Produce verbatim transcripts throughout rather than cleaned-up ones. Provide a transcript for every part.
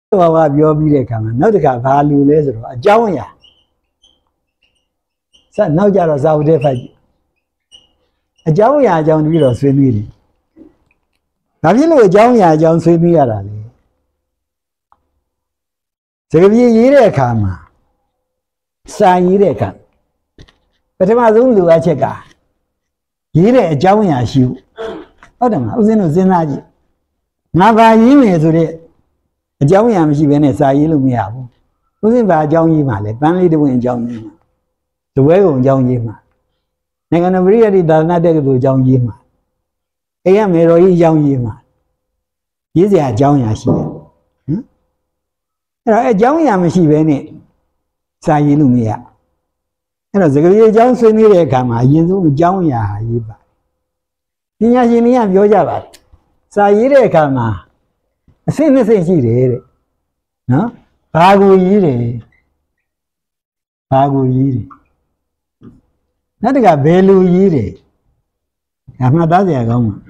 ဘာဝပြောပြီးတဲ့အခါမှာနောက်တစ်ခါဘာလူလဲဆိုတော့အကြောင်းအရာစနောက်ကြတော့ဇာဝတဲ့ဖတ်ကြည့်အကြောင်းအရာအကြောင်းပြီးတော့ဆွေးနွေးတယ်။ဘာဖြစ်လို့အကြောင်းအရာအကြောင်းဆွေးနွေးရတာလဲ။စကားပြေရေးတဲ့အခါမှာစာရေးတဲ့အခါပထမဆုံးလိုအပ်ချက်ကရေးတဲ့အကြောင်းအရာရှိဟုတ်တယ်မလားဦးဇင်းတို့စဉ်းစားကြည့်ငါဘာရေးမယ်ဆိုတဲ့အကြောင်းအရာမရှိဘဲနဲ့စာရေးလို့မရဘူးဦးဇင်းဘာအကြောင်းရေးမှာလဲပန်းလေးတစ်ပွင့်အကြောင်းရေးမှာဇပွဲကုံအကြောင်းရေးမှာနိုင်ငံတော်ပရိယတ်သာသနာတက္ကသိုလ်အကြောင်းရေးမှာအိမ်ရမေတော်ကြီးအကြောင်းရေးမှာရေးစရာအကြောင်းအရာရှိတယ်ဟမ်အဲ့တော့အကြောင်းအရာမရှိဘဲနဲ့စာရေးလို့မရအဲ့တော့စကားပြေအကြောင်းဆွေးနွေးတဲ့အခါမှာအရင်ဆုံးအကြောင်းအရာရေးပါပညာရှင်တွေကပြောကြပါတယ်စာရေးတဲ့အခါမှာအဆင့်နှစ်ဆင့်ရှိတယ်တဲ့နော်ဘာကိုရေးတယ်ဘာကိုရေးတယ်နောက်တစ်ခါဘယ်လိုရေးတယ်ဒါမှတ်သားစရာကောင်းမှာ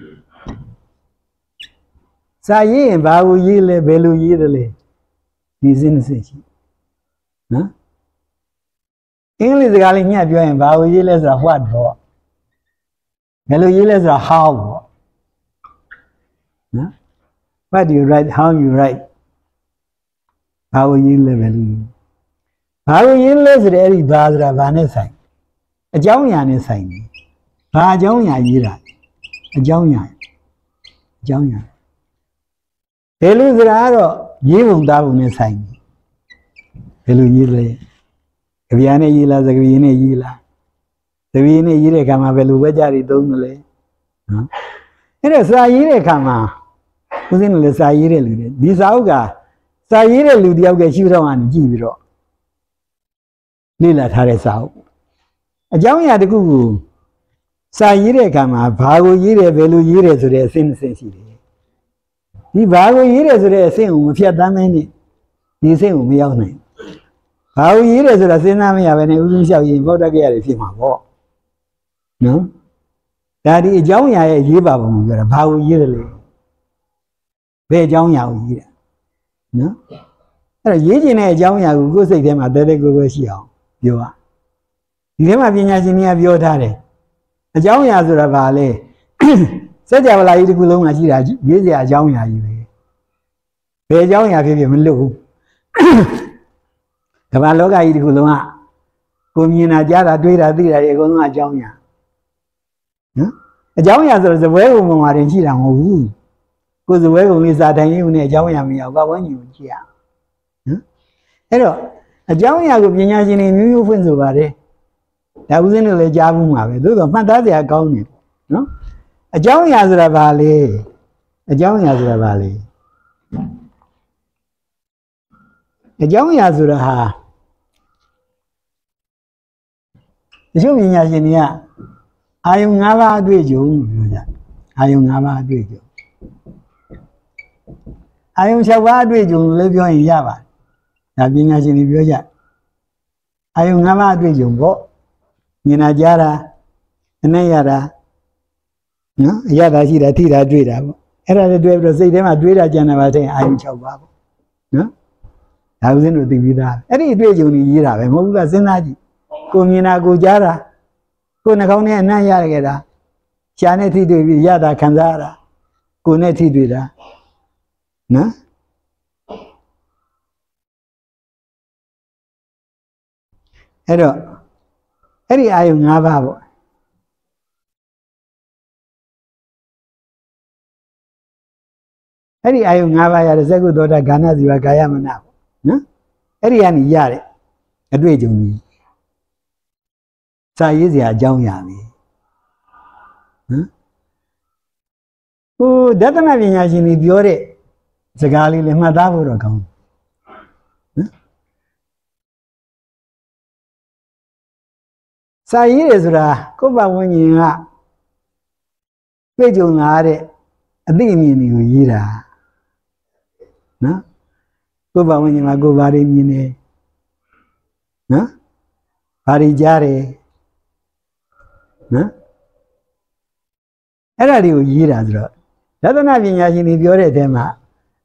စာရေးရင်ဘာကိုရေးလဲဘယ်လိုရေးတယ်လဲဒီစင်းနှစ်ဆင့်ရှိနော်အင်္ဂလိပ်စကားလေးညှပ်ပြောရင်ဘာကိုရေးလဲဆိုတာ what ပေါ့ဘယ်လိုရေးလဲဆိုတာ how ပေါ့နော် what do you write how you write ဘာကိုရေးလဲဘယ်လိုဘာကိုရေးလဲဆိုတဲ့အဲ့ဒီဘာဆိုတာဘာနဲ့ဆိုင်အကြောင်းအရာနဲ့ဆိုင်တယ်ဘာအကြောင်းအရာရေးတာအကြောင်းအရာအကြောင်းအရာဘယ်လိုဆိုတာကတော့ရေးပုံသားပုံနဲ့ဆိုင်တယ်ဘယ်လိုရေးလဲကြပြာနဲ့ရေးလားစကားပြေနဲ့ရေးလားစကားပြေနဲ့ရေးတဲ့အခါမှာဘယ်လိုဝဲကြတွေသုံးမလဲနော်အဲ့တော့စာရေးတဲ့အခါမှာဦးဇင်းလည်းစာရေးတဲ့လူတွေဒီစာအုပ်ကစာရေးတဲ့လူတယောက်ကရှိတော့မှကြည့်ပြီးတော့လေ့လာထားတဲ့စာအုပ်အကြောင်းအရာတစ်ခုကိုစာရေးတဲ့အခါမှာဘာကိုရေးတယ်ဘယ်လိုရေးတယ်ဆိုတဲ့အဆင့်အဆင့်ရှိတယ်ဒီဘာကိုရေးတယ်ဆိုတဲ့အဆင့်ကိုမဖြတ်တမ်းမင်းနဲ့ဒီအဆင့်ကိုမရောက်နိုင်ဘာကိုရေးတယ်ဆိုတာစဉ်းစားမရဘဲနဲ့ဦးဇင်းလျှောက်ရင်ဘောဓကရတယ်ဖြစ်မှာပေါ့နော်ဒါဒီအကြောင်းအရာရဲ့ရေးပါပုံကိုပြောတာဘာကိုရေးတယ်လဲဘယ်အကြောင်းအရာကိုရေးတာနော်အဲ့တော့ရေးကျင်တဲ့အကြောင်းအရာကိုကိုယ်စိတ်ထဲမှာတဲတဲကိုယ်ကိုယ်ရှိအောင်ပြောရဒီထဲမှာပညာရှင်တွေကပြောထားတယ်အကြောင်းအရာဆိုတာဘာလဲစัจ java လာကြီးတစ်ခုလုံးကရှိတာရေးစရာအကြောင်းအရာကြီးပဲဘယ်အကြောင်းအရာဖြစ်ဖြစ်မလွတ်ဘူးကမ္ဘာလောကကြီးတစ်ခုလုံးကကိုမြင်တာကြားတာတွေးတာသိတာတွေအကုန်လုံးအကြောင်းအရာနော်အကြောင်းအရာဆိုတော့ဇပွဲကုံပေါ်မှာတင်ရှိတာမဟုတ်ဘူးကိုယ်ဇပွဲကုံလေးစာထိုင်ရုံနဲ့အကြောင်းအရာမရဘူးဘာဝန်းကျင်ကိုကြည့်ရနော်အဲ့တော့အကြောင်းအရာကိုပညာရှင်တွေမျိုးမျိုးဖွင့်ဆိုပါတယ်ဒါဦးဇင်းတို့လည်းကြားဘူးမှာပဲသို့တော့မှတ်သားစရာကောင်းတယ်နော်အကြောင်းအရာဆိုတာဘာလဲအကြောင်းအရာဆိုတာဘာလဲအကြောင်းအရာဆိုတာဟာတချို့ပညာရှင်တွေကအာယုံ၅ပါးအတွေ့အကြုံပြောကြအာယုံ၅ပါးအတွေ့အကြုံအာယုံ၆ပါးအတွေ့အကြုံလည်းပြောရင်ရပါတယ်ဒါပညာရှင်တွေပြောကြအာယုံ၅ပါးအတွေ့အကြုံပေါ့မြင်တာကြားတာအနက်ရတာနော်အရတာရှိတာထိတာတွေ့တာပေါ့အဲ့ဒါလည်းတွေ့ပြီးတော့စိတ်ထဲမှာတွေးတာကြံတာပါတဲ့အာယုံ၆ပါးပေါ့နော်ဒါဦးဇင်းတို့သိပြီးသားအဲ့ဒီအတွေ့အကြုံကြီးရေးတာပဲမဟုတ်ဘူးကစဉ်းစားကြည့်ကိုမြင်တာကိုကြားတာကိုနှာခေါင်းနဲ့အနံ့ရခဲ့တာရှားနဲ့ထိတွေ့ပြီးရတာခံစားရတာကိုနဲ့ထိတွေ့တာနော်အဲ့တော့အဲ့ဒီအာယုံ၅ပါးပေါ့အဲ့ဒီအာယုံ၅ပါးရတဲ့သက္ကုသောတာဂါဏဇီဝကာယမနပေါ့နော်အဲ့ဒီကနေရတဲ့အတွေ့အကြုံကြီးစာရေးစရာအကြောင်းအရာပဲနော်ဟိုဒသနပညာရှင်တွေပြောတဲ့စကားလေးလည်းမှတ်သားဖို့တော့ကောင်းနော်စာရေးတယ်ဆိုတာကိုယ့်ဘဝဉ္ဉင်ကတွေ့ကြုံလာတဲ့အသိအမြင်တွေကိုရေးတာနော်ကိုယ့်ဘဝဉ္ဉင်မှာကိုယ်ဘာတွေမြင်နေနော်ဘာတွေကြားတယ်နော်အဲ့ဒါတွေကိုရေးတာဆိုတော့ဒသနပညာရှင်တွေပြောတဲ့အထဲမှာ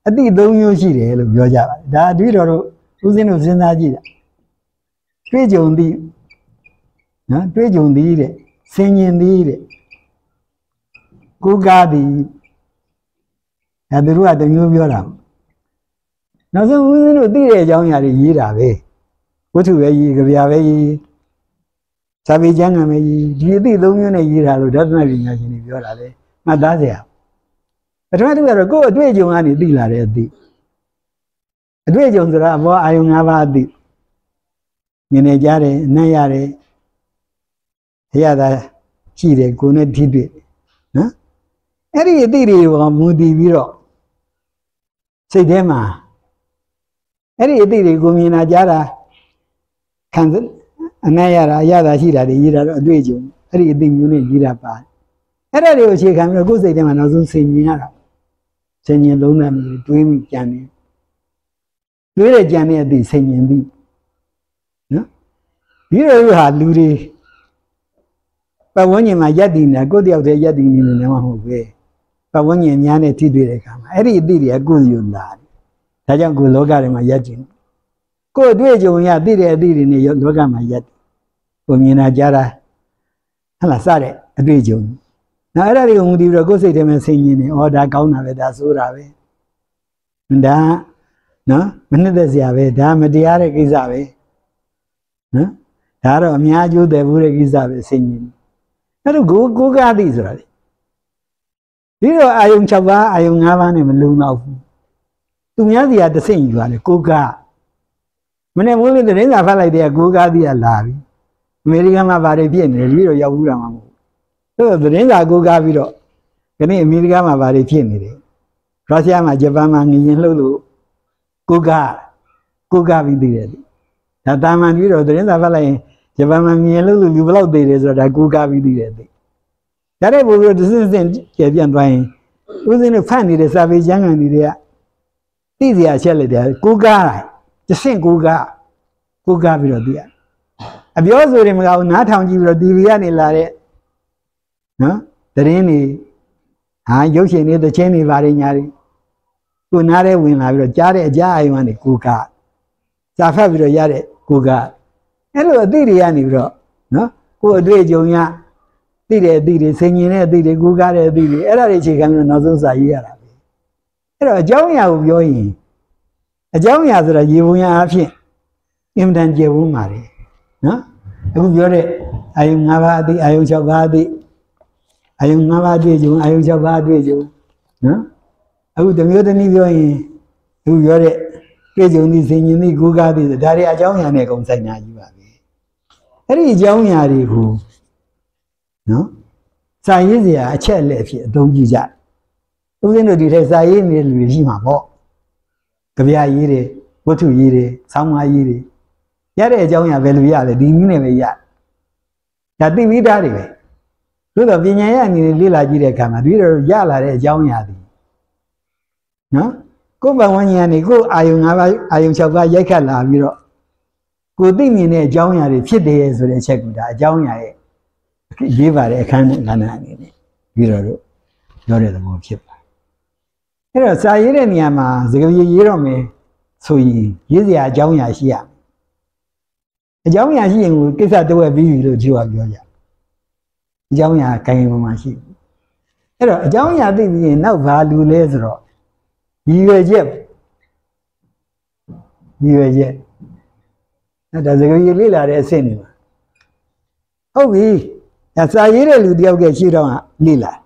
အတိသုံးမျိုးရှိတယ်လို့ပြောကြပါတယ်ဒါအတွေ့တော်တို့ဦးစင်းတို့စဉ်းစားကြည့်တာတွေ့ကြုံသည်နော်တွေ့ကြုံသည်တဲ့ဆင်ញင်သည်တဲ့ကိုးကားသည်အဲသူတို့ကတမျိုးပြောတာနောက်ဆုံးဦးစင်းတို့သိတဲ့အကြောင်းအရာတွေရေးတာပဲဝတ္ထုပဲရေးကြပြပဲရေးစာပေကျမ်းဂန်ပဲရေးဒီအသိသုံးမျိုးနဲ့ရေးတာလို့ဒသနပညာရှင်တွေပြောတာလေမှတ်သားစရာပထမတစ်ခုကတော့ကိုယ်အတွေ့အကြုံကနေသိလာတဲ့အသိအတွေ့အကြုံဆိုတာအဘောအာယုံ၅ပါးအသိမြင်နေကြတယ်အနံ့ရတယ်အရသာရှိတယ်ကိုယ်နဲ့ထိတွေ့နော်အဲ့ဒီအသိတွေကိုမူတည်ပြီးတော့စိတ်ထဲမှာအဲ့ဒီအသိတွေကိုမြင်လာကြတာခံအနံ့ရတာအရသာရှိတာတွေရေးတာတော့အတွေ့အကြုံအဲ့ဒီအသိမျိုးနဲ့ရေးတာပါအဲ့ဒါတွေကိုအခြေခံပြီးတော့ကိုယ်စိတ်ထဲမှာနောက်ဆုံးဆင်ញင်ရတာဆင်ញင်လုံးသားမျိုးတွေးမိကြံနေတွေးတဲ့ကြံတဲ့အသိဆင်ញင်ပြီးနော်ဒီလိုဟာလူတွေပတ်ဝန်းကျင်မှာယက်တည်နေတာကိုယ့်တယောက်တည်းယက်တည်နေနေမှာမဟုတ်ပဲပတ်ဝန်းကျင်များနဲ့ထိတွေ့တဲ့အခါမှာအဲ့ဒီအသည့်တွေကကိုယ်ယူလာတယ်။ဒါကြောင့်ကိုယ်လောကထဲမှာယက်တည်ကိုယ်အတွေ့အကြုံရသိတဲ့အသည့်တွေနဲ့လောကမှာယက်ကိုမြင်တာကြားတာဟဲ့လားစတဲ့အတွေ့အကြုံ။နောက်အဲ့ဒါတွေကိုမူတည်ပြီးတော့ကိုယ်စိတ်ထဲမှာဆင်ញင်နေဩဒါကောင်းတာပဲဒါဆိုးတာပဲ။ဒါနော်မနှစ်သက်စရာပဲဒါမတရားတဲ့ကိစ္စပဲ။နော်ဒါတော့အများအကျိုးတယ်ဘူးတဲ့ကိစ္စပဲဆင်ញင်အဲ့တော့ကိုကိုကားသည်ဆိုတာလေဒီတော့အာယုံ၆ပါးအာယုံ၅ပါးနဲ့မလုံတော့ဘူးသူများစီကတဆင့်ယူရတယ်ကိုကားမနေ့မိုးလေးသတင်းစာဖတ်လိုက်တဲ့ကိုကားသည်ကလာပြီအမေရိကန်မှာဗာတွေပြည့်နေတယ်ပြီးတော့ရောက်ဘူးတာမှမဟုတ်ဘူးသူသတင်းစာကိုကားပြီးတော့ဒီနေ့အမေရိကန်မှာဗာတွေဖြစ်နေတယ်ရုရှားမှာဂျပန်မှာငရင်လှုပ်လို့ကိုကားကိုကားပြီးသိတယ်ဒါတာမန်ပြီးတော့သတင်းစာဖတ်လိုက်ရင်ဂျပန်မှာငရင်လှုပ်လို့လူဘလောက်သေးတယ်ဆိုတော့ဒါကိုကားပြီးသိတယ်သိဒါတဲ့ပို့ပြီးတော့တစ်စင်းစင်းကျေပြန့်သွားရင်ဦးစင်းတို့ဖတ်နေတဲ့စာပေကျမ်းဂန်တွေကသိစရာအချက်လက်တွေကိုကားတစ်စင်းကိုကားကိုကားပြီးတော့သိရအပြောဆိုတွေမကဘူးနားထောင်ကြည့်ပြီးတော့ တီဗီ ကနေလာတဲ့နော်သတင်းတွေဟာရုပ်ရှင်တွေသချင်းတွေဗာတွေညာတွေကိုနားထဲဝင်လာပြီးတော့ကြားတဲ့အကြားအယုံကနေကိုကားစာဖတ်ပြီးတော့ရတဲ့ကိုကားအဲ့လိုအသိတွေကနေပြီးတော့နော်ကိုယ်အတွေ့အကြုံရသိတဲ့အသိတွေဆင်ញင်တဲ့အသိတွေကိုကားတဲ့အသိတွေအဲ့ဒါတွေအခြေခံပြီးတော့နောက်ဆုံးစာရေးရတာပဲအဲ့တော့အကြောင်းအရာကိုပြောရင်အကြောင်းအရာဆိုတာရေပုံရအဖြစ်အင်မတန်ကျေဝန်းပါတယ်နော်အခုပြောတဲ့အာယုံ၅ပါးအသိအာယုံ၆ပါးအသိအာယုံ၅ပါးအတွေ့အကြုံအာယုံ၆ပါးအတွေ့အကြုံနော်အခုတမျိုးတနည်းပြောရင်အခုပြောတဲ့တွေ့ကြုံသည်ဆင်ញင်သည်ကိုကားသည်ဒါတွေအကြောင်းအရာနဲ့အကုန်ဆိုင်နာကြီးပါပဲအဲ့ဒီအကြောင်းအရာတွေကိုနော်စာရေးစရာအချက်အလက်အဖြစ်အသုံးပြုကြဦးဇင်းတို့ဒီထဲစာရေးနေတဲ့လူတွေရှိမှာပေါ့ကြပြရေးတယ်ဝတ္ထုရေးတယ်ဆောင်းပါးရေးတယ်ရတဲ့အကြောင်းအရာပဲလို့ရလဲဒီနည်းနဲ့ပဲရဒါသိပြီးသားတွေပဲသို့တော့ပညာရအနေနဲ့လေ့လာကြည့်တဲ့အခါမှာဒီလိုရလာတဲ့အကြောင်းအရာတွေနော်ကိုယ်ပဝန်းကျင်ကနေကိုယ်အာယုံ၅ပါးအာယုံ၆ပါးရိုက်ခတ်လာပြီးတော့ကိုသိမြင်တဲ့အကြောင်းအရာတွေဖြစ်တယ်ဆိုတဲ့အချက်ကူဒါအကြောင်းအရာရဲ့ရေးပါတဲ့အခန်းနဲ့ခန္ဓာအနေနဲ့ပြီးတော့တို့ပြောတဲ့သဘောဖြစ်ပါအဲ့တော့စာရေးတဲ့နေရာမှာစကားရေးရေးတော့မယ်ဆိုရင်ရေးစရာအကြောင်းအရာရှိရအကြောင်းအရာရှိရင်ကိုကိစ္စတစ်ဝက်ပြီးပြီလို့ပြောပြောကြအကြောင်းအရာခိုင်ခိုင်မာမာရှိအဲ့တော့အကြောင်းအရာသိပြီးရင်နောက်ဘာလူလဲဆိုတော့ရည်ရွယ်ချက်ရည်ရွယ်ချက်အဲ့ဒါစကားရေးလေ့လာတဲ့အဆင့်တွေမှာဟုတ်ပြီစာရေးတဲ့လူတယောက်ကရှိတော့လေ့လာ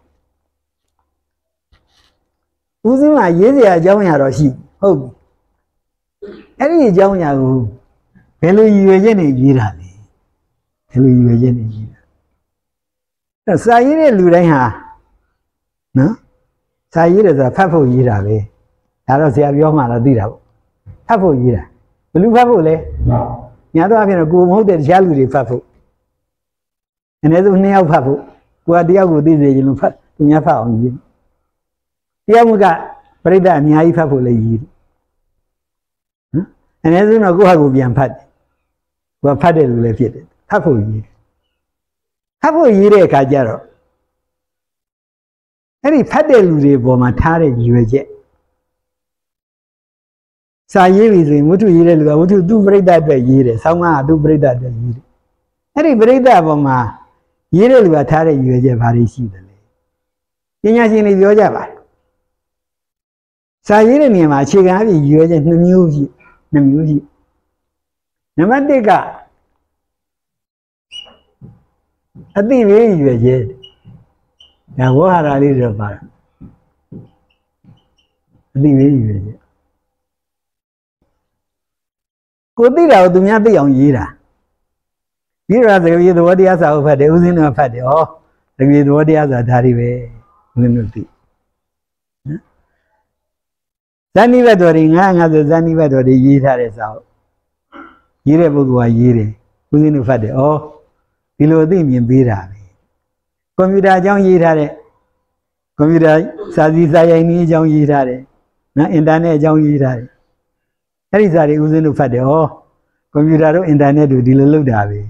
ဦးစင်းကရေးစရာအကြောင်းအရာတော့ရှိဟုတ်ပြီအဲ့ဒီအကြောင်းအရာကိုဘယ်လိုရည်ရွယ်ချက်နဲ့ရေးတာလဲဘယ်လိုရည်ရွယ်ချက်နဲ့ရေးတာအဲ့စာရေးတဲ့လူတိုင်းဟာနော်စာရေးတယ်ဆိုတာဖတ်ဖို့ရေးတာပဲဒါတော့ဆရာပြောမှတော့သိတာပေါ့ဖတ်ဖို့ရေးတာဘယ်လိုဖတ်ဖို့လဲညာတော့အပြင်တော့ကိုမဟုတ်တဲ့တရားလူတွေဖတ်ဖို့အနည်းဆုံးနှစ်ယောက်ဖတ်ဖို့ကိုကတယောက်ကိုသိစေချင်လို့ဖတ်သူများဖတ်အောင်ရေးတယောက်ကပြိဿအများကြီးဖတ်ဖို့လည်းရေးတယ်နော်အနည်းဆုံးတော့ကိုယ့်ဟာကိုပြန်ဖတ်တယ်ကိုကဖတ်တယ်လို့လည်းဖြစ်တယ်ဖတ်ဖို့ရေးဖတ်ဖို့ရေးတဲ့အခါကျတော့အဲ့ဒီဖတ်တဲ့လူတွေပေါ်မှာထားတဲ့ရည်ရွယ်ချက်စာရေးပြီဆိုရင်ဝတ္ထုရေးတဲ့လူကဝတ္ထုသူ့ပြိဿအတွက်ရေးတယ်ဆောင်းကားကသူ့ပြိဿအတွက်ရေးတယ်အဲ့ဒီပြိဿအပေါ်မှာရေးတဲ့လူကထားတဲ့ရည်ရွယ်ချက်ဘာတွေရှိတယ်လဲပညာရှင်တွေပြောကြပါတယ်စာရေးတဲ့နေရာမှာအခြေခံအဖြစ်ရည်ရွယ်ချက်နှစ်မျိုးရှိနှစ်မျိုးရှိနံပါတ်တစ်ကအသိဝေးရည်ရွယ်ချက်ဒါဝဟာရလေးတော့ပါအသိဝေးရည်ရွယ်ချက်ကိုသိတာကိုသူများသိအောင်ရေးတာရေးရသကေသဘောတရားစာအုပ်ဖတ်တယ်ဦးစင်းတို့ဖတ်တယ်ဩသကေသဘောတရားစာဒါတွေပဲဦးစင်းတို့သိနော်ဇာနိဘတ်တော်တွေငါးငါးဆိုဇာနိဘတ်တော်တွေရေးထားတဲ့စာအုပ်ရေးတဲ့ပုဂ္ဂိုလ်ကရေးတယ်ဦးစင်းတို့ဖတ်တယ်ဩဒီလိုအသိမြင်ပေးတာပဲကွန်ပျူတာအကြောင်းရေးထားတဲ့ကွန်ပျူတာစာစီစာရိုက်နည်းအကြောင်းရေးထားတယ်နော်အင်တာနက်အကြောင်းရေးထားတယ်အဲ့ဒီစာတွေဦးစင်းတို့ဖတ်တယ်ဩကွန်ပျူတာတို့အင်တာနက်တို့ဒီလိုလုပ်တာပဲ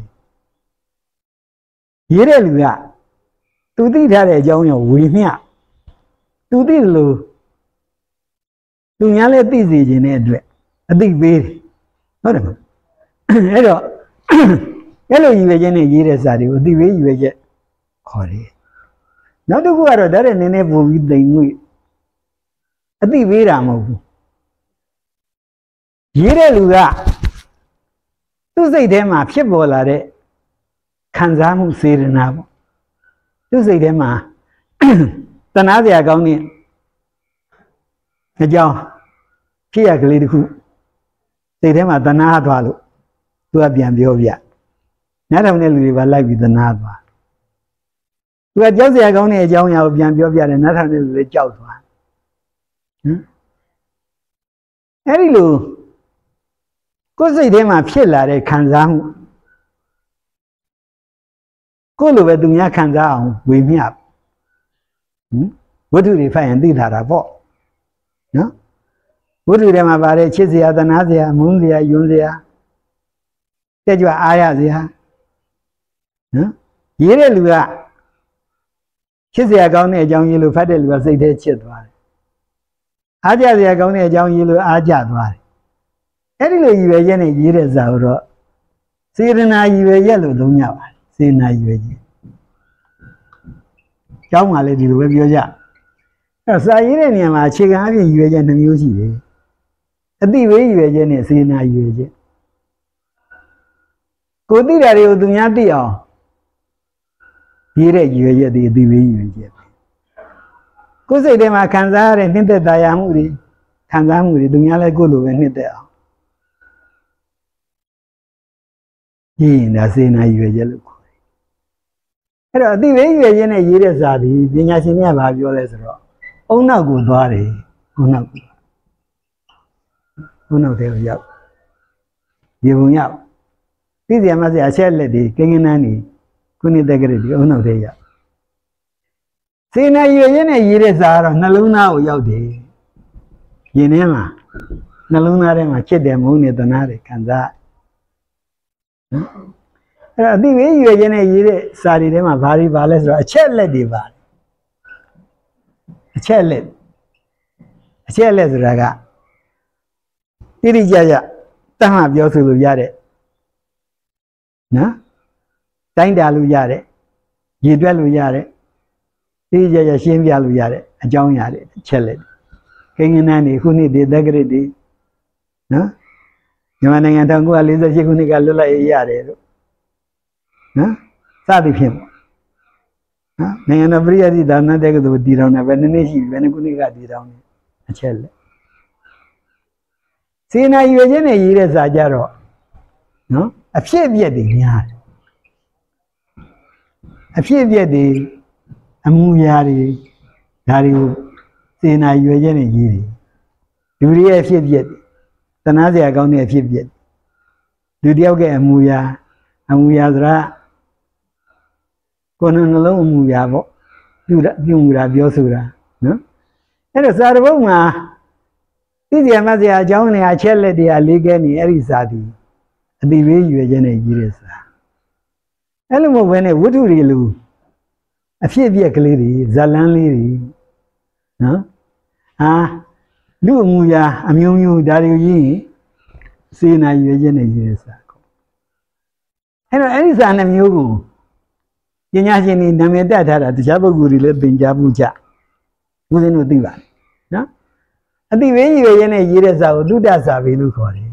ရေးတဲ့လူကသူသိထားတဲ့အကြောင်းရောဝေမျှသူသိတယ်လို့သူများလည်းသိစေခြင်းတဲ့အတွက်အသိပေးတယ်ဟုတ်တယ်မဟုတ်အဲ့တော့အဲ့လိုရည်ရွယ်ချက်နဲ့ရေးတဲ့စာတွေကိုအသိပေးရည်ရွယ်ချက်ခေါ်တယ်နောက်တစ်ခုကတော့ဒါတဲ့နည်းနည်းပုံပြီးသိမ်ငွေအသိပေးတာမဟုတ်ဘူးရေးတဲ့လူကသူ့စိတ်ထဲမှာဖြစ်ပေါ်လာတဲ့ခံစားမှုစေတနာပေါ့သူ့စိတ်ထဲမှာတဏှာစရာကောင်းတဲ့အကြောင်းဖြစ်ရကလေးတစ်ခုစိတ်ထဲမှာတဏှာသွားလို့သူကပြန်ပြောပြနားထောင်တဲ့လူတွေကလိုက်ပြီးတဏှာသွားသူကကြောက်စရာကောင်းတဲ့အကြောင်းအရာကိုပြန်ပြောပြတယ်နားထောင်တဲ့လူတွေကြောက်သွားဟမ်အဲ့ဒီလိုကိုယ်စိတ်ထဲမှာဖြစ်လာတဲ့ခံစားမှုကိုယ်လိုပဲသူများခံစားအောင်ဝေမျှဟမ်ဝတ္ထုတွေဖတ်ရင်သိလာတာပေါ့နော်ဝတ္ထုထဲမှာပါတဲ့ချစ်စရာသနာစရာမုန်းစရာယွန်းစရာတက်ကြွအားရစရာနော်ရေးတဲ့လူကချစ်စရာကောင်းတဲ့အကြောင်းရေးလို့ဖတ်တဲ့လူကစိတ်ထဲချစ်သွားတယ်အားကြစရာကောင်းတဲ့အကြောင်းရေးလို့အားကြသွားတယ်အဲ့ဒီလိုရည်ရွယ်ချက်နဲ့ရေးတဲ့စာတော့စေတနာရည်ရွယ်ချက်လို့သုံးကြပါတယ်စေတနာရည်ရွယ်ချက်ကျောင်းမှာလည်းဒီလိုပဲပြောကြအဲ့စာရေးတဲ့နေရာမှာအခြေခံအဖြစ်ရည်ရွယ်ချက်နှမျိုးရှိတယ်အသိဝေးရည်ရွယ်ချက်နဲ့စေတနာရည်ရွယ်ချက်ကိုသိတာတွေကိုသူများသိအောင်ရေးတဲ့ရည်ရွယ်ချက်ဒီအသိဝေးရည်ရွယ်ချက်ကိုယ်စိတ်ထဲမှာခံစားရတဲ့နှိမ့်သက်တရားမှုတွေခံစားမှုတွေသူများလည်းကိုယ်လိုပဲနှိမ့်သက်အောင်ရေးရင်ဒါစေတနာရည်ရွယ်ချက်လို့ခေါ်တယ်အဲ့တော့အသိဝေးရည်ရွယ်ချက်နဲ့ရေးတဲ့စာဒီပညာရှင်တွေကဘာပြောလဲဆိုတော့အုံနောက်ကိုသွားတယ်အုံနောက်ကိုအုံနောက်တဲ့ကိုရောက်ရေပုံရောက်သိစရာမစရာအချက်လက်တွေကိန်းကနန်းတွေခုနှစ်တက်ကလေးဒီအုံနောက်တဲ့ရောက်စေတနာရည်ရွယ်ချက်နဲ့ရေးတဲ့စာကတော့နှလုံးသားကိုရောက်တယ်ရင်ထဲမှာနှလုံးသားထဲမှာချစ်တယ်မုန်းတယ်တနာတယ်ခံစားနော်အဲ့တော့အသိဝေးရွယ်ခြင်းနဲ့ရေးတဲ့စာတွေထဲမှာဘာတွေပါလဲဆိုတော့အချက်လက်တွေပါတယ်အချက်လက်အချက်လက်ဆိုတာကတိတိကျကျတတ်မှပြောဆိုလို့ရတဲ့နော်တိုင်းတာလို့ရတဲ့ရည်တွက်လို့ရတဲ့တိတိကျကျရှင်းပြလို့ရတဲ့အကြောင်းအရာတွေအချက်လက်ကိန်းဂဏန်းတွေခုနှစ်တွေသက္ကရာတွေနော်မြန်မာနိုင်ငံ၁၉၄၈ခုနှစ်ကလွတ်လပ်ရေးရတယ်လို့နော်စသည်ဖြင့်ပေါ့နော်နိုင်ငံတော်ပြည်ရည်သာနာတက္ကသိုလ်တည်ထောင်တယ်ဘယ်နှစ်နှစ်ရှိပြီဘယ်နှစ်ခုနှစ်ကတည်ထောင်တယ်အချက်လက်စေနာရွေချင်းနဲ့ရေးတဲ့စာကြတော့နော်အဖြစ်အပျက်တွေများတယ်အဖြစ်အပျက်တွေအမှုရာတွေဒါတွေကိုစေနာရွေချင်းနဲ့ရေးတယ်လူတွေရဲ့အဖြစ်အပျက်တနာစရာကောင်းတဲ့အဖြစ်အပျက်လူတယောက်ရဲ့အမှုရာအမှုရာဆိုတာကိုယ်နှလုံးအမှုရာပေါ့ပြုပြုမှုတာပြောဆိုတာနော်အဲ့တော့စာတပုတ်မှာသိစရာမစရာအကြောင်းနဲ့အချက်လက်တွေကလေးကဲနေအဲ့ဒီစာဒီအတိဝေးရွယ်ချက်နဲ့ရေးတဲ့စာအဲ့လိုမဟုတ်ဘဲနဲ့ဝတ္ထုတွေလူအဖြစ်အပျက်ကလေးတွေဇာလန်းလေးတွေနော်ဟာလူအမူအရာအမျိုးမျိုးဒါတွေကြီးစေနာရွေးချက်နဲ့ရေးတဲ့စာကိုအဲ့တော့အဲ့ဒီစာနှစ်မျိုးကိုပညာရှင်တွေနာမည်တက်ထားတာတခြားပုဂ္ဂိုလ်တွေလည်းသင်ကြားမှုကြဦးဇင်းတို့သိပါတယ်နော်အတိဝေးရွေးချက်နဲ့ရေးတဲ့စာကိုသုတ္တစာပေလို့ခေါ်တယ်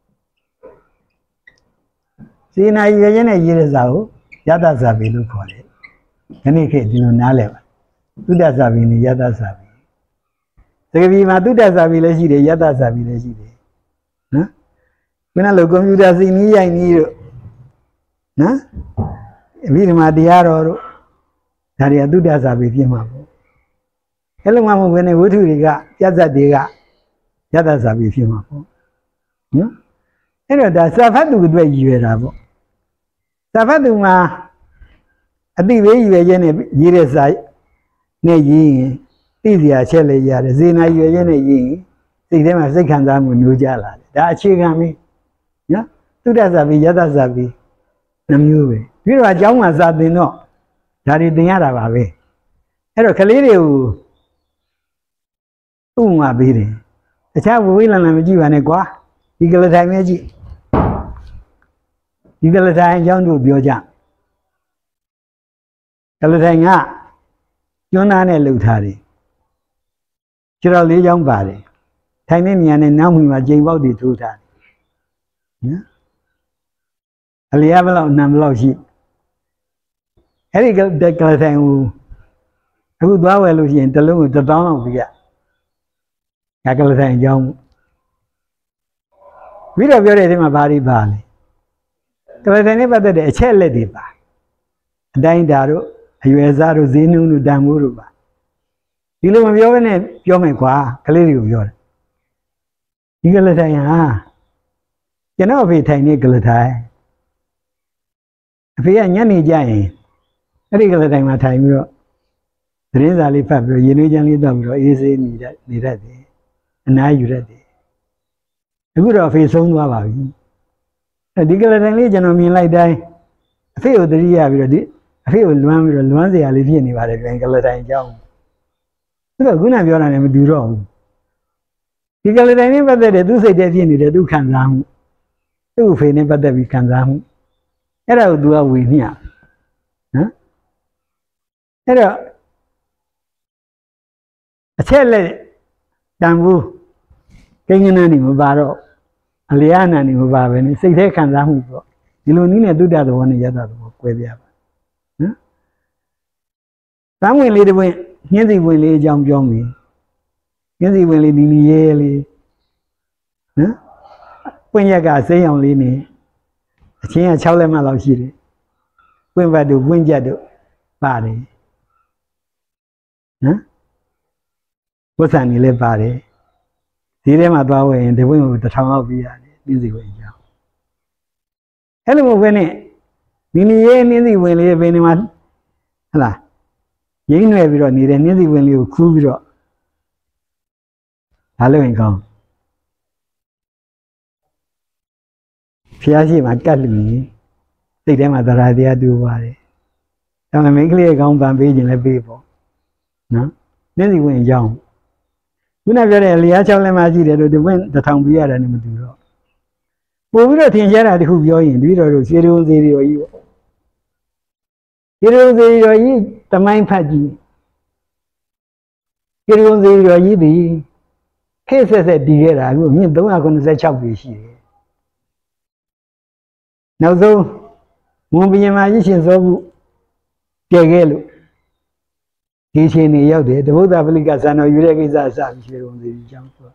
စေနာရွေးချက်နဲ့ရေးတဲ့စာကိုယတ္တစာပေလို့ခေါ်တယ်ခဏခေတ်ဒီလိုနားလည်ပါသုတ္တစာပေနဲ့ယတ္တစာပေသကပီမှာသုတ္တစာပေလည်းရှိတယ်ယတ္တစာပေလည်းရှိတယ်နော်ခုနလိုကွန်ပျူတာစီနည်းရိုက်နည်းတို့နော်အဘိဓမ္မာတရားတော်တို့ဒါတွေကသုတ္တစာပေဖြစ်မှာပေါ့အဲ့လိုမှမဟုတ်ဘဲနဲ့ဝိထုတွေကပြတ်ဇတ်တွေကယတ္တစာပေဖြစ်မှာပေါ့နော်အဲ့တော့ဒါစာဖတ်သူအတွက်ရည်ရွယ်တာပေါ့စာဖတ်သူမှာအတိဝေးရည်ရွယ်ချက်နဲ့ရေးတဲ့စာနဲ့ရေးရင်သိစရာချက်လည်းရတယ်ဇေနာရည်ရွယ်ချက်နဲ့ရေးရင်စိတ်ထဲမှာစိတ်ခံစားမှုနှိုးကြလာတယ်ဒါအခြေခံပဲနော်သုတ္တစာပေယတ္တစာပေနှမျိုးပဲပြီးတော့အကြောင်းမှာစာသင်တော့ဒါတွေသင်ရတာပါပဲအဲ့တော့ကလေးတွေကိုဥပမာပေးတယ်တခြားဝိဝိလန်လန်မကြည့်ပါနဲ့ကွာဒီကလထိုင်ပဲကြည့်ဒီကလထိုင်အကြောင်းတို့ပြောကြကလထိုင်ကကျွန်းသားနဲ့လှုပ်ထားတယ်ခြေတော်လေးချောင်းပါတယ်ထိုင်နေမြန်နဲ့နောက်မှမှာကျိန်ပေါက်တွေထိုးထားတယ်နော်အလျားဘလောက်နံဘလောက်ရှိအဲ့ဒီကလထိုင်ကိုအခုသွားဝယ်လို့ရှိရင်တစ်လုံးကိုတစ်တောင်းလောက်ပြရငါကလထိုင်အကြောင်းပြီးတော့ပြောတဲ့အချိန်မှာဘာတွေပါလဲကလထိုင်နဲ့ပတ်သက်တဲ့အချက်လက်တွေပါအတိုင်းဓာတို့အရွယ်စားတို့ဈေးနှုန်းတို့တန်ဖိုးတို့ပါဒီလိုမပြောဘဲနဲ့ပြောမယ်ကွာကလေးတွေကိုပြောတယ်ဒီကလထိုင်ဟာကျွန်တော်အဖေထိုင်နေကလထိုင်အဖေကညနေကြရင်အဲ့ဒီကလထိုင်မှာထိုင်ပြီးတော့သတင်းစာလေးဖတ်ပြီးတော့ရေနွေးချမ်းလေးတောက်ပြီးတော့အေးဆေးနေတတ်နေတတ်တယ်အနားယူတတ်တယ်အခုတော့အဖေဆုံးသွားပါပြီအဲဒီကလထိုင်လေးကျွန်တော်မြင်လိုက်တိုင်းအဖေကိုတတိယပြီးတော့ဒီအဖေကိုလွမ်းပြီးတော့လွမ်းစရာလေးဖြစ်နေပါတယ်ပြန်ကလထိုင်အကြောင်းအဲ့တော့ခုနပြောတာလည်းမတူတော့ဘူးဒီကလထိုင်နဲ့ပတ်သက်တဲ့သူစိတ်ထဲဖြစ်နေတဲ့သူခံစားမှုသူ့အဖေနဲ့ပတ်သက်ပြီးခံစားမှုအဲ့ဒါကို तू ကဝေမျှနော်အဲ့တော့အချက်လက်တန်ဖိုးကိန်းကနန်းနေမပါတော့အလျားနာနေမပါပဲနဲ့စိတ်ထဲခံစားမှုပေါ့ဒီလိုနည်းနဲ့သုတ္တသဘောနဲ့ယတ္တသဘောကွဲပြားပါနော်သံဝင်လေးတစ်ပွင့်ညှင်းစီဝင်လေးအကြောင်းပြောမယ်ညှင်းစီဝင်လေးဒီနီရဲလေးနော်ပွင့်ရက်ကစိမ်းအောင်လေးနေအချင်းက၆လက်မှလောက်ရှိတယ်ပွင့်ဘတ်တို့ပွင့်ကြက်တို့ပါတယ်နော်ဝတ်ဆန်နေလည်းပါတယ်ဒီထဲမှာသွားဝယ်ရင်ဒီပွင့်ကိုတစ်ထောင်လောက်ပေးရတယ်နှင်းစီဝင်အကြောင်းအဲ့လိုမဟုတ်ဘဲနဲ့ဒီနီရဲနှင်းစီဝင်လေးပဲနေမှာဟလားရင်းရွယ်ပြီးတော့နေတဲ့နှင်းစီဝင်လေးကိုခူးပြီးတော့ဒါလည်းဝင်ကောင်းဖျားရှိမှကတ်လို့ရင်စိတ်ထဲမှာသရတရားတူပါတယ်ဒါမှမဟုတ်မိန်းကလေးကောင်းပန်ပေးခြင်းလည်းပေးပေါ့နော်နှင်းစီဝင်အကြောင်းခုနပြောတဲ့လျားချောင်းလည်းမရှိတယ်လို့ဒီဝင်တစ်ထောင်ပေးရတယ်မတူတော့ပို့ပြီးတော့ထင်ရှားတာတခုပြောရင်တပည့်တော်တို့စေတုံးစေရီတော်ကြီးပေါ့စေတုံးစေရီတော်ကြီးတမိုင်းဖတ်ကြည့်စေတုံးစေရီတော်ကြီးဒီခေတ်ဆက်ဆက်တည်ခဲ့တာအခုမြင့်သုံးရာခုနှစ်ဆယ်ခြောက်ปีရှိတယ်နောက်ဆုံးမွန်ပြည်မှာရရှင်စောဘူးတည်ခဲ့လို့ဒီချိန်နေရောက်တယ်တဗုဒ္ဓပလိကဇာတော်ယူတဲ့ကိစ္စအစပြီးရွှေရုံစီအကြောင်းပြော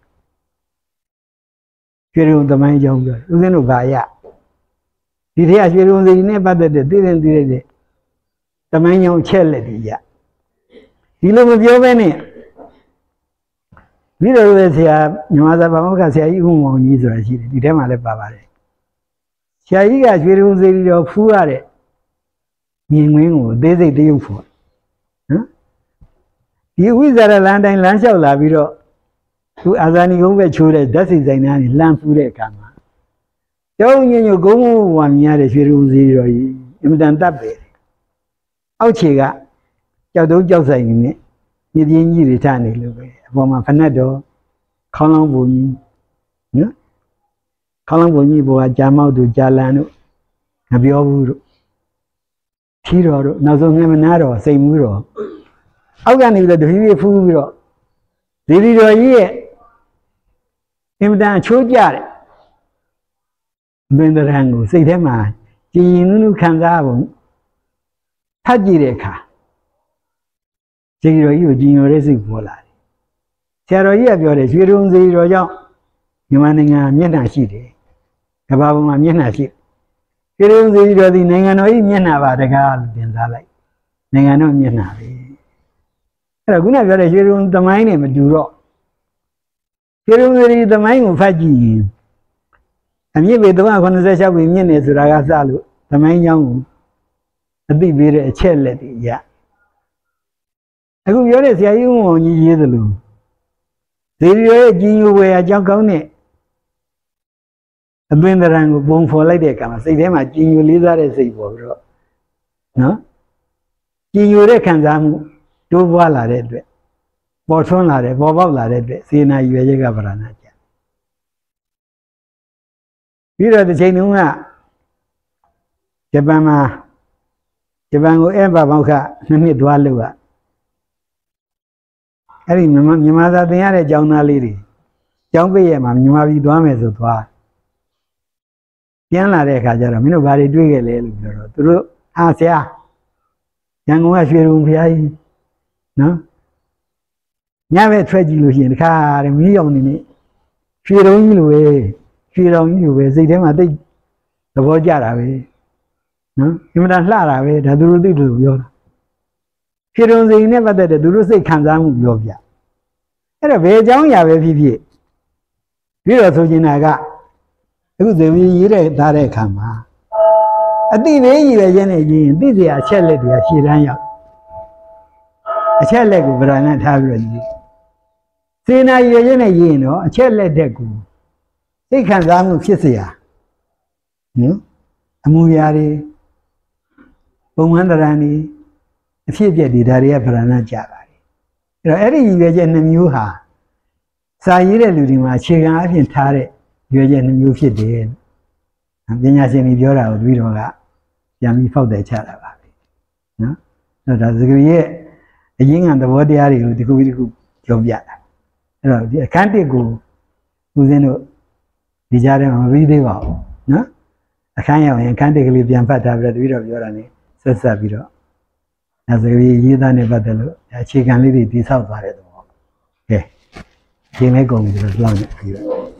ရွှေရုံသမိုင်းအကြောင်းပြောဦးဇင်းတို့ဗာရဒီထက်ရွှေရုံစီနဲ့ပတ်သက်တဲ့သိတဲ့သိတဲ့သမိုင်းကြောင့်ချက်လက်တွေရဒီလိုမပြောဘဲနဲ့ပြီးတော့ဆရာမြန်မာစာပါမောက္ခဆရာကြီးဦးမောင်ကြီးဆိုတာရှိတယ်ဒီထဲမှာလည်းပါပါတယ်ဆရာကြီးကရွှေရုံစီတော်ဖူးရတဲ့မြင်ငင်းကိုသေးစိတ်တရုပ်ဖို့နော်ဒီဝိဇာရလမ်းတိုင်းလမ်းလျှောက်လာပြီးတော့သူအာဇာနည်ကုန်းပဲချိုးတဲ့ဓာတ်စီဆိုင်သားကြီးလမ်းဖူးတဲ့အခါမှာကျောင်းညညကုန်းဝါမြင်ရတဲ့ရွှေရုံစီတော်ကြီးအင်မတန်တပ်ပဲအောက်ခြေကကြောက်တုံးကြောက်ဆိုင်နေနဲ့မြေပြင်းကြီးတွေထနေလို့ပဲအပေါ်မှာဖနက်တော်ခေါင်းလောင်းပုံကြီးနော်ခေါင်းလောင်းပုံကြီးဘောကကြာမောက်တို့ကြာလန်တို့မပြောဘူးတို့ထီတော်တို့နောက်ဆုံးငမနာတော်စိတ်မှုတော်အောက်ကနေပြီးတော့တဖြည်းဖြည်းဖူးပြီးတော့ဒီဒီတော်ကြီးရဲ့အင်မတန်ချိုးကြတယ်ဘင်္ဒရံကိုစိတ်ထဲမှာကြည်ရင်နုနုခံစားပုံဖတ်ကြည့်တဲ့အခါဒီတော်ကြီးကိုကြည်ညိုတဲ့စိတ်ပေါ်လာတယ်ဆရာတော်ကြီးကပြောတယ်ရွှေတုံစီတော်ကြောင့်မြန်မာနိုင်ငံမျက်နှာရှိတယ်ကမ္ဘာပေါ်မှာမျက်နှာရှိရွှေတုံစီတော်ဒီနိုင်ငံတော်ကြီးမျက်နှာပါတကားလို့တင်စားလိုက်နိုင်ငံတော်မျက်နှာပဲအဲ့တော့ခုနပြောတဲ့ရွှေတုံသမိုင်းနဲ့မတူတော့ရွှေတုံစီသမိုင်းကိုဖတ်ကြည့်ရင်အမြင့်ပေသုံးရာခုနှစ်ဆယ်ခြောက်ပေမြင့်နေဆိုတာကစလို့သမိုင်းကြောင်းကိုအသိပေးတဲ့အချက်လက်တွေရအခုပြောတဲ့ဆရာကြီးဦးမောင်ကြီးရေးသလိုဒီလိုရဲ့ကြီးညိုဝယ်အကြောင်းကောင်းတဲ့အသွင်သဏ္ဍာန်ကိုပုံဖော်လိုက်တဲ့အခါမှာစိတ်ထဲမှာကြီးညိုလေးစားတဲ့စိတ်ပေါ်ပြီးတော့နော်ကြီးညိုတဲ့ခံစားမှုတိုးပွားလာတဲ့အတွက်ပေါ်ထွန်းလာတယ်ပေါ်ပေါက်လာတဲ့အတွက်စေနာရွယ်ရက်ကဗရဏကြပြီးတော့တစ်ချိန်တုန်းကဂျပန်မှာဂျပန်ကိုအဲဘာပေါက်ခနှစ်နှစ်သွားလို့ကအဲ့ဒီမြန်မာမြန်မာသားသင်ရတဲ့ကျောင်းသားလေးတွေကျောင်းပိတ်ရမှာမြန်မာပြည်သွားမယ်ဆိုသွားပြန်လာတဲ့အခါကျတော့မင်းတို့ဘာတွေတွေးခဲ့လဲလို့ပြောတော့သူတို့အားဆရာရန်ကုန်ကရွှေရုံဖျားကြီးနော်ညဘက်ထွက်ကြည့်လို့ရှိရင်တခါတည်းမီးရောင်နေနေရွှေရုံကြီးလိုပဲရွှေရောင်ကြီးလိုပဲစိတ်ထဲမှာတိတ်သဘောကျတာပဲနော်အင်မတန်လှတာပဲဒါသူတို့သိတယ်လို့ပြောတာရွှေရုံစိန်နဲ့ပတ်သက်တဲ့သူတို့စိတ်ခံစားမှုပြောပြအဲ့တော့ဘယ်အကြောင်းအရာပဲဖြစ်ဖြစ်ပြီးတော့ဆိုချင်တာကအခုဇေဝီရေးတဲ့သားတဲ့အခါမှာအတိသေးကြီးပဲရင်းနေရင်သိစရာအချက်လက်တွေကရှည်တန်းရောက်အချက်လက်ကိုဗရဏထားပြီးတော့ရေးစေနာရည်ရင်းနေရင်တော့အချက်လက်တဲ့ကိုသိခံစားမှုဖြစ်เสียနော်အမှုရာတွေပုံမှန်တရံတွေအဖြစ်အပျက်တွေဒါတွေကဗရဏကြပါတယ်အဲ့တော့အဲ့ဒီရည်ရွယ်ချက်နှမျိုးဟာစာရေးတဲ့လူတွေမှာအခြေခံအဖြစ်ထားတဲ့ရွယ်ချက်နှမျိုးဖြစ်တယ်ပညာရှင်တွေပြောတာကိုပြီးတော့ကပြန်ပြီးဖောက်တယ်ချတာပါပဲနော်အဲ့တော့ဒါစကားရဲ့အရင်းခံသဘောတရားတွေကိုဒီခုဒီခုပြောပြတာအဲ့တော့ဒီအခန်းတစ်ကိုဦးဇင်းတို့ဒီကြားထဲမှာမပြီးသေးပါဘူးနော်အခန်းရောက်ရင်အခန်းတစ်ကလေးပြန်ဖတ်ထားပြီးတော့တပည့်တော်ပြောတာ ਨੇ ဆက်ဆက်ပြီးတော့အဲစကားရေးသားနေပတ်တယ်လို့အခြေခံလေးတွေတိဆောက်သွားတဲ့သဘောကဲရှင်းလေးကုန်ပြီးတော့လောက်နေပြီးတော့